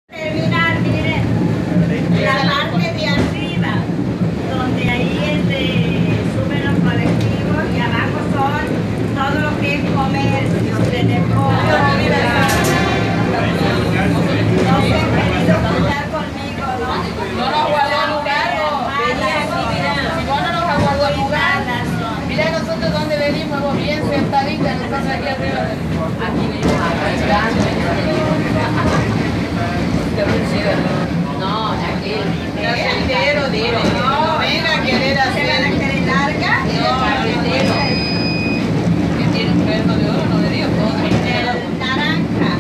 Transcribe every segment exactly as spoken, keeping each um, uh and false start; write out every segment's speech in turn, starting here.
Terminar, miren, la parte de arriba, donde ahí este, suben los colectivos y abajo son todo lo que es comercio, tenemos. No se han querido juntar conmigo, ¿no? No nos guardó lugar, si vos no nos aguardó lugar, mira nosotros donde venimos, vos bien sentaditas, nosotros aquí arriba. Aquí venimos a no, aquí cafetero, dime. No, venga a querer hacer. ¿Se van a querer larga? No, cafetero. Que tiene un perno de oro, no le digo todo. Naranja.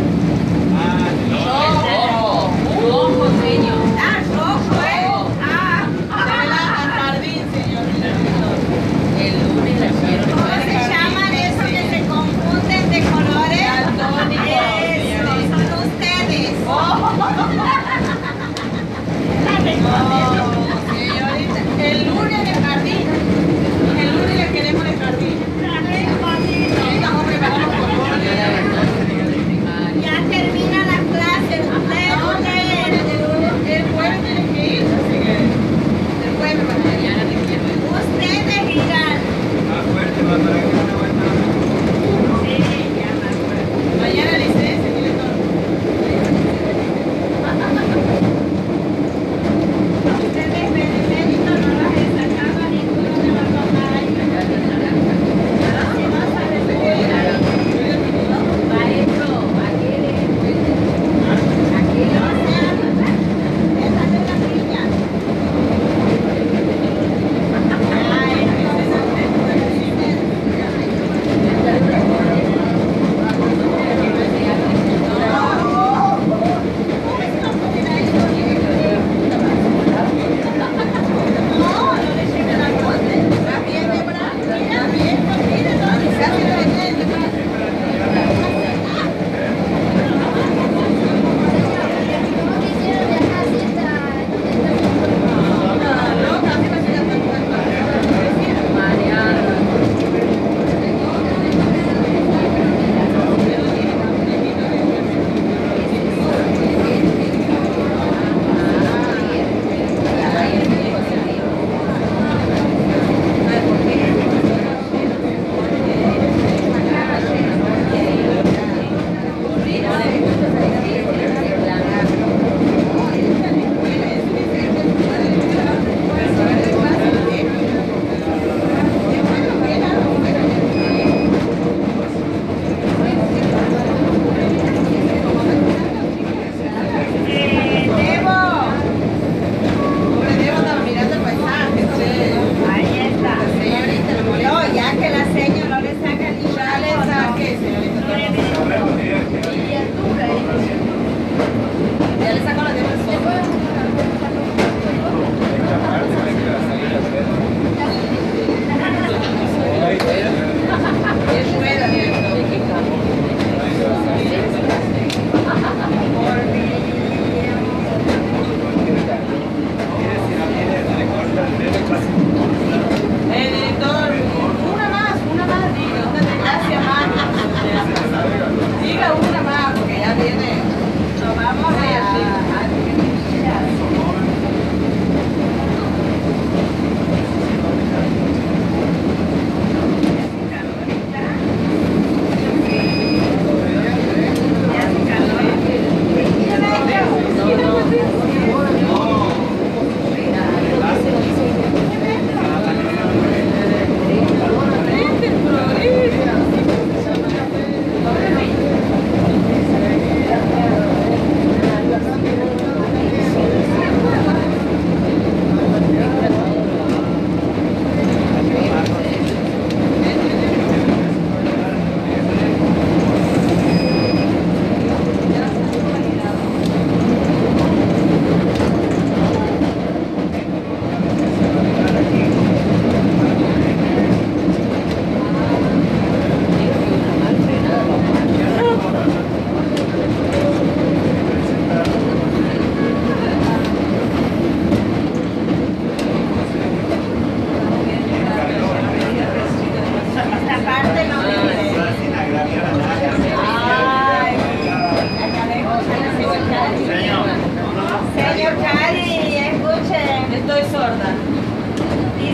Rojo. Rojo, señor. Ah, rojo, ¿eh? Ah. Al jardín, señorita. El lunes la quiero. ¿Cómo se llaman esos que se confunden de colores? Eso, son ustedes. No, señorita. El lunes en el jardín. El lunes le queremos en el jardín. Estamos preparando por favor. Ya termina la clase. Usted, usted, El jueves tienen que ir, así que el jueves para mañana te quiero. ustedes irán. Sí, ya me acuerdo. Mañana licencia, tiene todo. Ustedes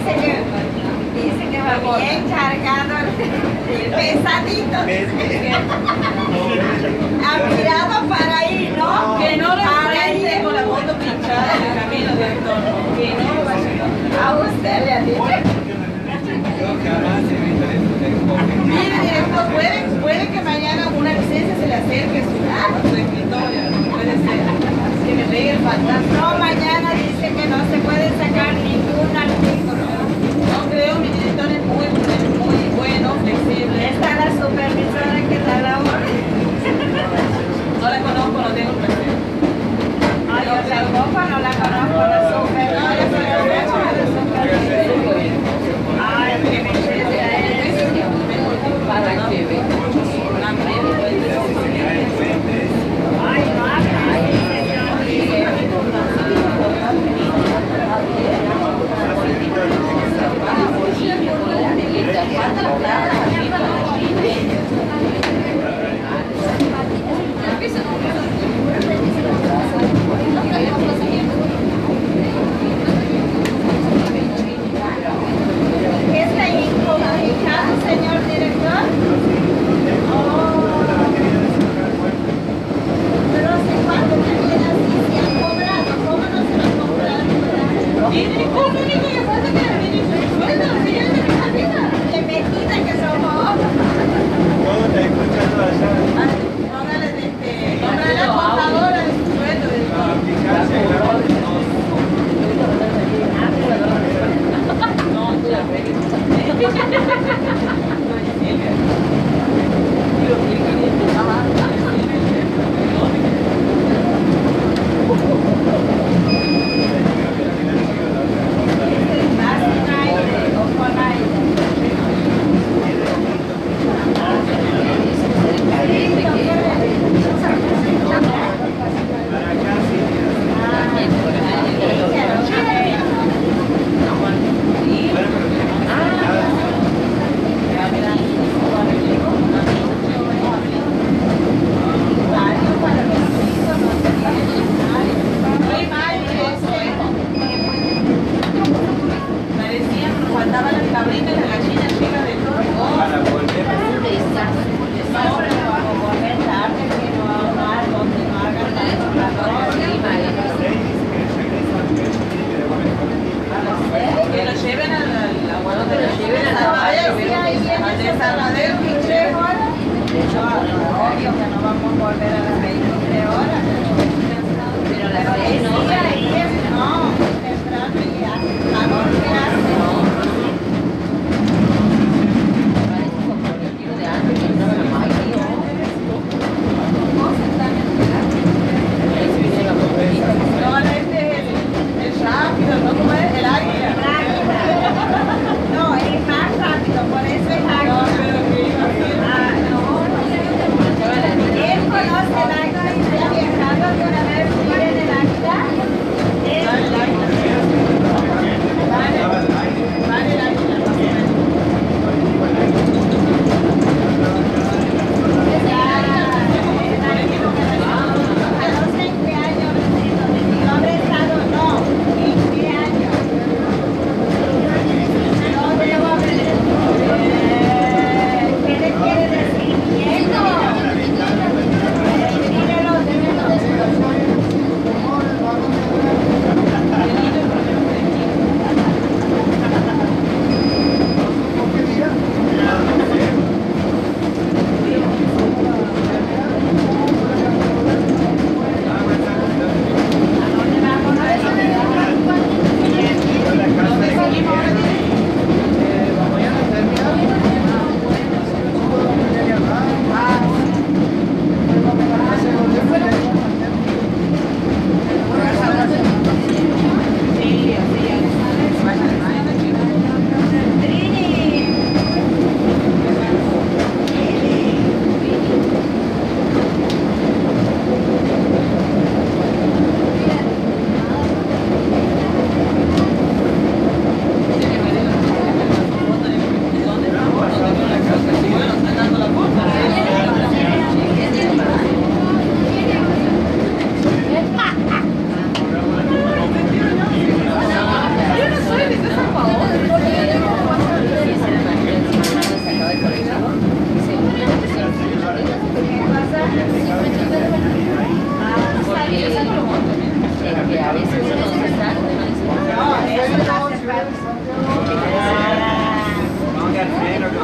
Dice que, dice que va bien cargado, pesadito. Ha mirado para ahí, ¿no? Que no lo Para enfrente ahí. con la moto pinchada en el camino director. Que no lo vaya a A usted le ha dicho. Mire, director, puede, puede que mañana una licencia se le acerque a su, a su escritorio. Puede ser. Que me pegue el fantasma. No, mañana dice que no se puede sacar ningún artículo. No creo, mi director es muy, muy bueno, flexible. Está la supervisora que da la orden. No la conozco, no tengo presente. Ay, yo tampoco no la conozco, la supervisora, pero vemos a la supervisora. Ay, qué belleza es. Para que vean.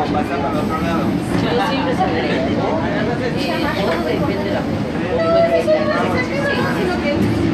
pasa para el otro lado. Yo siempre sabré. Todo depende de la